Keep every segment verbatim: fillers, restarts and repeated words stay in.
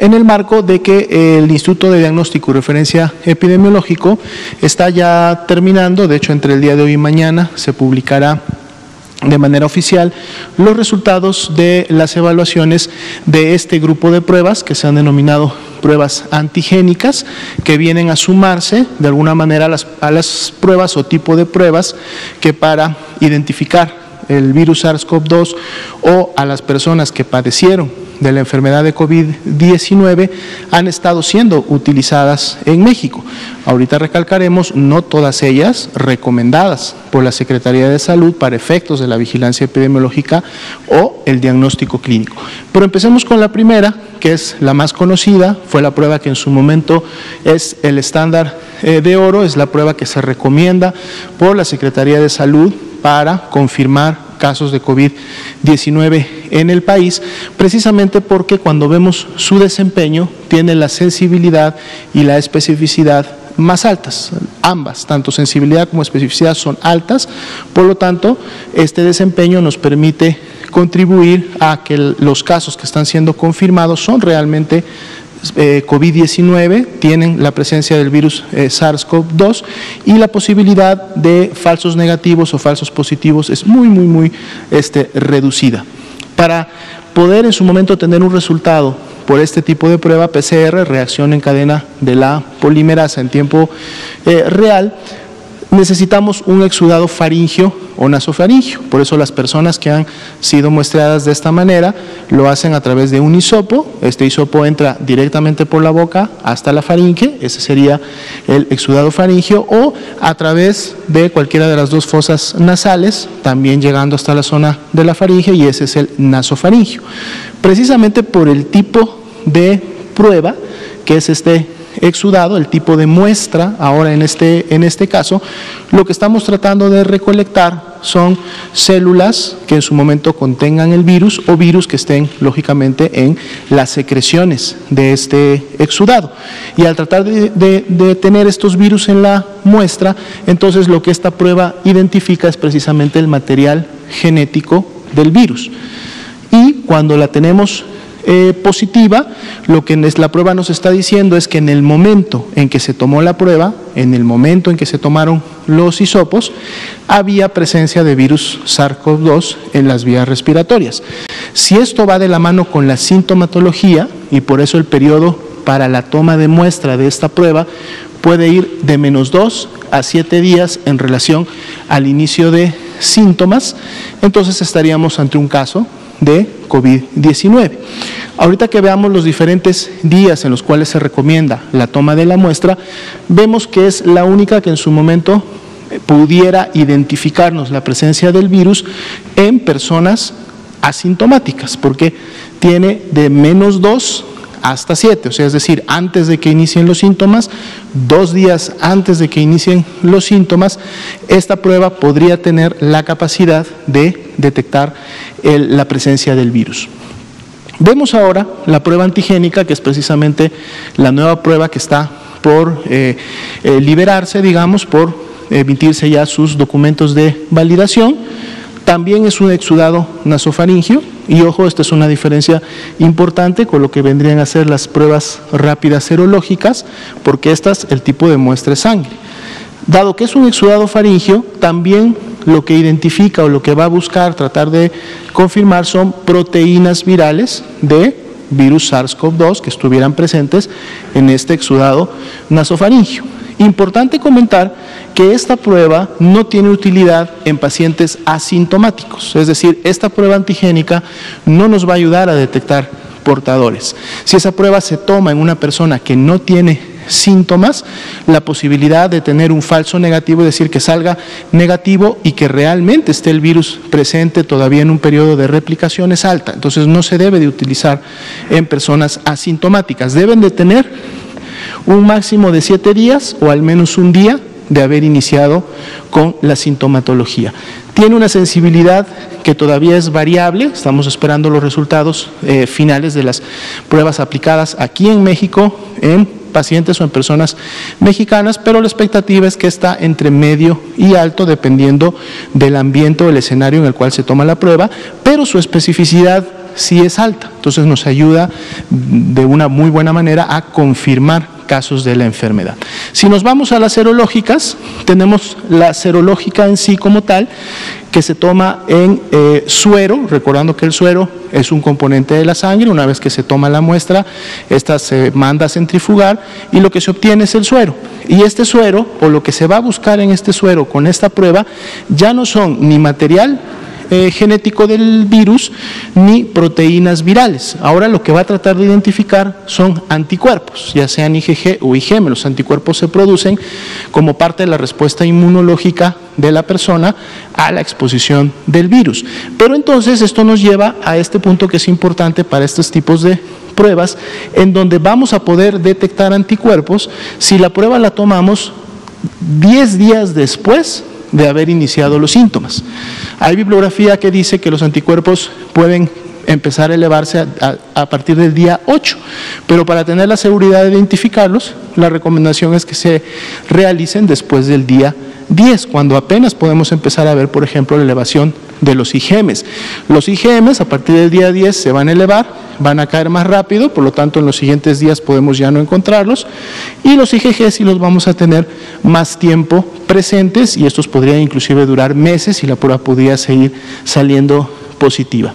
en el marco de que el Instituto de Diagnóstico y Referencia Epidemiológico está ya terminando, de hecho entre el día de hoy y mañana se publicará de manera oficial los resultados de las evaluaciones de este grupo de pruebas que se han denominado pruebas antigénicas, que vienen a sumarse de alguna manera a las, a las pruebas o tipo de pruebas que para identificar el virus SARS CoV dos o a las personas que padecieron de la enfermedad de COVID diecinueve han estado siendo utilizadas en México. Ahorita recalcaremos, no todas ellas recomendadas por la Secretaría de Salud para efectos de la vigilancia epidemiológica o el diagnóstico clínico. Pero empecemos con la primera, que es la más conocida, fue la prueba que en su momento es el estándar eh, de oro, es la prueba que se recomienda por la Secretaría de Salud para confirmar casos de COVID diecinueve en el país, precisamente porque cuando vemos su desempeño tiene la sensibilidad y la especificidad más altas, ambas, tanto sensibilidad como especificidad son altas, por lo tanto este desempeño nos permite contribuir a que los casos que están siendo confirmados son realmente Eh, COVID diecinueve, tienen la presencia del virus eh, SARS CoV dos y la posibilidad de falsos negativos o falsos positivos es muy, muy, muy este, reducida. Para poder en su momento tener un resultado por este tipo de prueba P C R, reacción en cadena de la polimerasa en tiempo eh, real, necesitamos un exudado faríngeo o nasofaríngeo. Por eso las personas que han sido muestreadas de esta manera lo hacen a través de un hisopo. Este hisopo entra directamente por la boca hasta la faringe, ese sería el exudado faríngeo, o a través de cualquiera de las dos fosas nasales, también llegando hasta la zona de la faringe, y ese es el nasofaríngeo. Precisamente por el tipo de prueba que es este exudado, el tipo de muestra, ahora en este, en este caso, lo que estamos tratando de recolectar son células que en su momento contengan el virus o virus que estén lógicamente en las secreciones de este exudado. Y al tratar de, de, de tener estos virus en la muestra, entonces lo que esta prueba identifica es precisamente el material genético del virus. Y cuando la tenemos Eh, positiva, lo que la prueba nos está diciendo es que en el momento en que se tomó la prueba, en el momento en que se tomaron los hisopos, había presencia de virus SARS CoV dos en las vías respiratorias. Si esto va de la mano con la sintomatología, y por eso el periodo para la toma de muestra de esta prueba puede ir de menos dos a siete días en relación al inicio de síntomas, entonces estaríamos ante un caso de COVID diecinueve. Ahorita que veamos los diferentes días en los cuales se recomienda la toma de la muestra, vemos que es la única que en su momento pudiera identificarnos la presencia del virus en personas asintomáticas, porque tiene de menos dos hasta siete, o sea, es decir, antes de que inicien los síntomas, dos días antes de que inicien los síntomas, esta prueba podría tener la capacidad de detectar el, la presencia del virus. Vemos ahora la prueba antigénica, que es precisamente la nueva prueba que está por eh, eh, liberarse, digamos, por emitirse ya sus documentos de validación. También es un exudado nasofaríngeo, y ojo, esta es una diferencia importante con lo que vendrían a ser las pruebas rápidas serológicas, porque estas, el tipo de muestra es sangre. Dado que es un exudado faríngeo, también lo que identifica o lo que va a buscar tratar de confirmar son proteínas virales de virus SARS CoV dos que estuvieran presentes en este exudado nasofaríngeo. Importante comentar que esta prueba no tiene utilidad en pacientes asintomáticos, es decir, esta prueba antigénica no nos va a ayudar a detectar portadores. Si esa prueba se toma en una persona que no tiene síntomas, la posibilidad de tener un falso negativo, es decir, que salga negativo y que realmente esté el virus presente todavía en un periodo de replicación, es alta. Entonces no se debe de utilizar en personas asintomáticas, deben de tener un máximo de siete días o al menos un día de haber iniciado con la sintomatología. Tiene una sensibilidad que todavía es variable, estamos esperando los resultados eh, finales de las pruebas aplicadas aquí en México en pacientes o en personas mexicanas, pero la expectativa es que está entre medio y alto dependiendo del ambiente o el escenario en el cual se toma la prueba, pero su especificidad sí es alta. Entonces nos ayuda de una muy buena manera a confirmar casos de la enfermedad. Si nos vamos a las serológicas, tenemos la serológica en sí como tal, que se toma en eh, suero, recordando que el suero es un componente de la sangre. Una vez que se toma la muestra, esta se manda a centrifugar y lo que se obtiene es el suero. Y este suero, o lo que se va a buscar en este suero con esta prueba, ya no son ni material Eh, genético del virus ni proteínas virales. Ahora lo que va a tratar de identificar son anticuerpos, ya sean I G G o I G M. Los anticuerpos se producen como parte de la respuesta inmunológica de la persona a la exposición del virus. Pero entonces esto nos lleva a este punto que es importante para estos tipos de pruebas, en donde vamos a poder detectar anticuerpos si la prueba la tomamos diez días después de haber iniciado los síntomas. Hay bibliografía que dice que los anticuerpos pueden empezar a elevarse a, a, a partir del día ocho, pero para tener la seguridad de identificarlos, la recomendación es que se realicen después del día diez, cuando apenas podemos empezar a ver, por ejemplo, la elevación de los I G Ms. Los I G Ms a partir del día diez se van a elevar, van a caer más rápido, por lo tanto en los siguientes días podemos ya no encontrarlos, y los I G G sí los vamos a tener más tiempo presentes, y estos podrían inclusive durar meses y la prueba podría seguir saliendo positiva.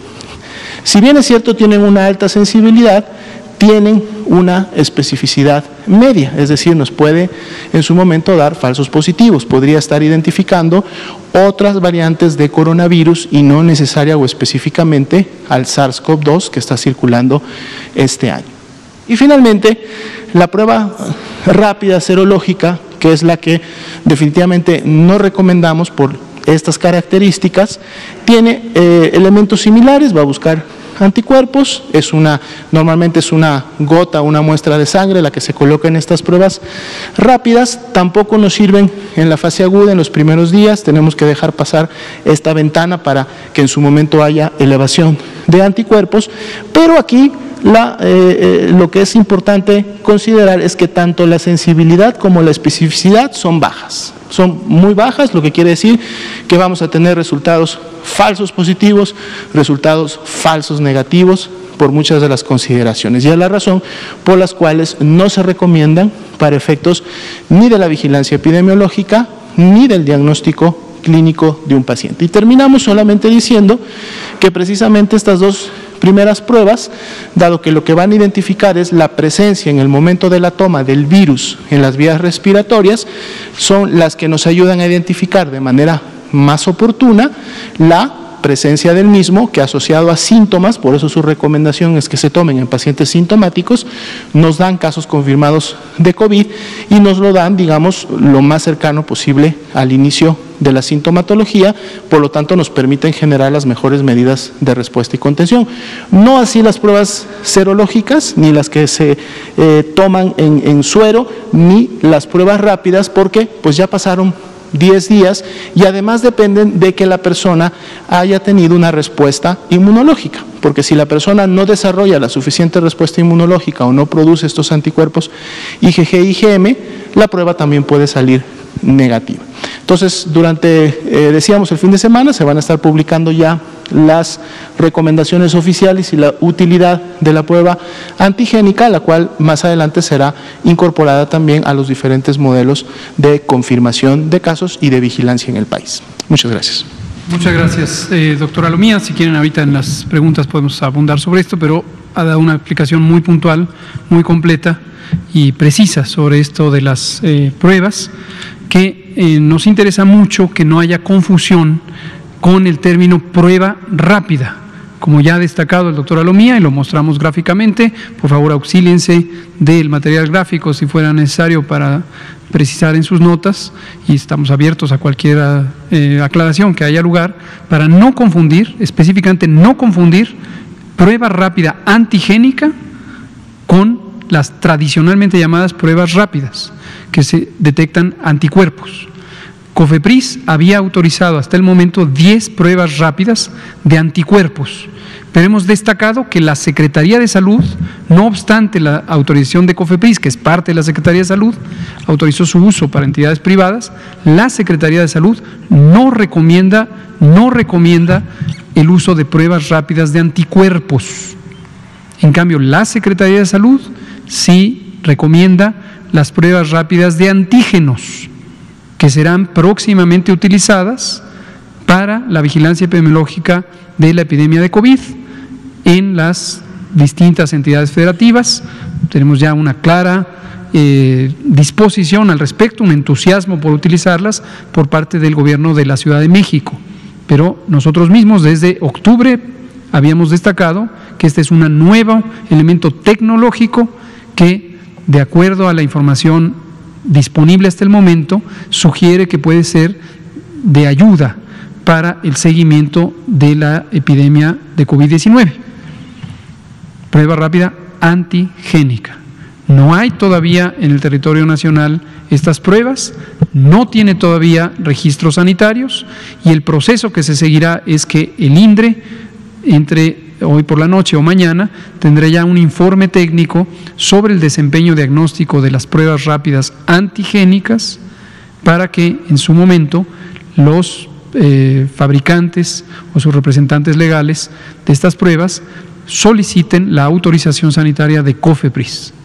Si bien es cierto, tienen una alta sensibilidad, tienen una especificidad media, es decir, nos puede en su momento dar falsos positivos. Podría estar identificando otras variantes de coronavirus y no necesaria o específicamente al SARS CoV dos que está circulando este año. Y finalmente, la prueba rápida serológica, que es la que definitivamente no recomendamos por estas características, tiene eh, elementos similares, va a buscar anticuerpos, es una, normalmente es una gota, una muestra de sangre la que se coloca en estas pruebas rápidas. Tampoco nos sirven en la fase aguda en los primeros días, tenemos que dejar pasar esta ventana para que en su momento haya elevación de anticuerpos, pero aquí La, eh, eh, lo que es importante considerar es que tanto la sensibilidad como la especificidad son bajas, son muy bajas, lo que quiere decir que vamos a tener resultados falsos positivos, resultados falsos negativos por muchas de las consideraciones, y es la razón por las cuales no se recomiendan para efectos ni de la vigilancia epidemiológica ni del diagnóstico clínico de un paciente. Y terminamos solamente diciendo que precisamente estas dos primeras pruebas, dado que lo que van a identificar es la presencia en el momento de la toma del virus en las vías respiratorias, son las que nos ayudan a identificar de manera más oportuna la presencia del mismo, que asociado a síntomas, por eso su recomendación es que se tomen en pacientes sintomáticos, nos dan casos confirmados de COVID y nos lo dan, digamos, lo más cercano posible al inicio de la sintomatología, por lo tanto nos permiten generar las mejores medidas de respuesta y contención. No así las pruebas serológicas, ni las que se eh, toman en, en suero, ni las pruebas rápidas, porque pues ya pasaron diez días y además dependen de que la persona haya tenido una respuesta inmunológica, porque si la persona no desarrolla la suficiente respuesta inmunológica o no produce estos anticuerpos I G G y I G M, la prueba también puede salir negativa. Entonces, durante, eh, decíamos, el fin de semana se van a estar publicando ya las recomendaciones oficiales y la utilidad de la prueba antigénica, la cual más adelante será incorporada también a los diferentes modelos de confirmación de casos y de vigilancia en el país. Muchas gracias. Muchas gracias, eh, doctora Lomía. Si quieren, ahorita en las preguntas podemos abundar sobre esto, pero ha dado una explicación muy puntual, muy completa y precisa sobre esto de las eh, pruebas, que eh, nos interesa mucho que no haya confusión con el término prueba rápida. Como ya ha destacado el doctor Alomía y lo mostramos gráficamente, por favor auxíliense del material gráfico si fuera necesario para precisar en sus notas, y estamos abiertos a cualquier eh, aclaración que haya lugar, para no confundir, específicamente no confundir prueba rápida antigénica con las tradicionalmente llamadas pruebas rápidas, que se detectan anticuerpos. COFEPRIS había autorizado hasta el momento diez pruebas rápidas de anticuerpos, pero hemos destacado que la Secretaría de Salud, no obstante la autorización de COFEPRIS, que es parte de la Secretaría de Salud, autorizó su uso para entidades privadas, la Secretaría de Salud no recomienda, no recomienda el uso de pruebas rápidas de anticuerpos. En cambio, la Secretaría de Salud sí recomienda las pruebas rápidas de antígenos, que serán próximamente utilizadas para la vigilancia epidemiológica de la epidemia de COVID en las distintas entidades federativas. Tenemos ya una clara eh, disposición al respecto, un entusiasmo por utilizarlas por parte del gobierno de la Ciudad de México. Pero nosotros mismos desde octubre habíamos destacado que este es un nuevo elemento tecnológico que, de acuerdo a la información disponible hasta el momento, sugiere que puede ser de ayuda para el seguimiento de la epidemia de COVID diecinueve. Prueba rápida antigénica. No hay todavía en el territorio nacional estas pruebas, no tiene todavía registros sanitarios y el proceso que se seguirá es que el INDRE, entre hoy por la noche o mañana, tendrá ya un informe técnico sobre el desempeño diagnóstico de las pruebas rápidas antigénicas para que en su momento los eh, fabricantes o sus representantes legales de estas pruebas soliciten la autorización sanitaria de COFEPRIS.